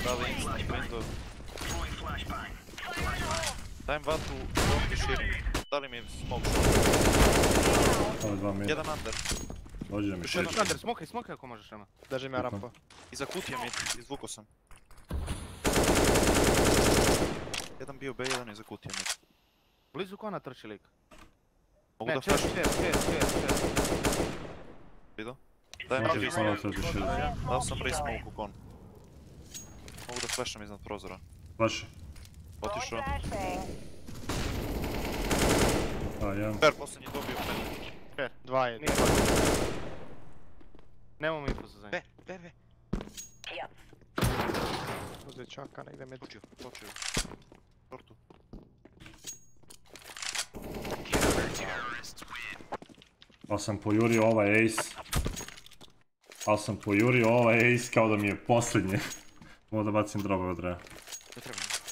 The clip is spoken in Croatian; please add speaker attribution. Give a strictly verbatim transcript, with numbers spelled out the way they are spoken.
Speaker 1: Dali instant window. Dajem vatru, bombi širim. Dali mi smoke.
Speaker 2: Ovo dva mid.
Speaker 1: Jedan under.
Speaker 2: Dođi da mi
Speaker 1: Još jedan
Speaker 2: šeći.
Speaker 3: Under, smokaj, smokaj ako možeš Ema.
Speaker 4: Držim ja rampu.
Speaker 1: Iza kutije mid, izvuko sam. Jedan bio B, jedan iza kutije mid.
Speaker 3: Blizu kona trči lik.
Speaker 1: Mogu
Speaker 3: Ne,
Speaker 1: da
Speaker 3: čer,
Speaker 1: flash
Speaker 3: čer, čer, čer, čer.
Speaker 1: vidio? Dajem
Speaker 2: Može
Speaker 1: ti
Speaker 2: ponovo
Speaker 1: smoke.
Speaker 2: trati šeći.
Speaker 1: Dao sam pre smoke u kon. Mogu da flasham iznad prozora.
Speaker 2: Flash.
Speaker 1: Otišao.
Speaker 2: A, jedan.
Speaker 1: Per, posljednji dobio meni.
Speaker 3: Čer,
Speaker 4: Dva je.
Speaker 3: nije. Nemamo infuza za njih.
Speaker 1: Be, be, be.
Speaker 4: Uzet čaka, negdje mid.
Speaker 1: Počio, počio. Tortu.
Speaker 2: Ali sam pojurio ovaj ace. Ali sam pojurio ovaj ace kao da mi je posljednji. Mogu da bacim droga od treba.
Speaker 1: Ne treba.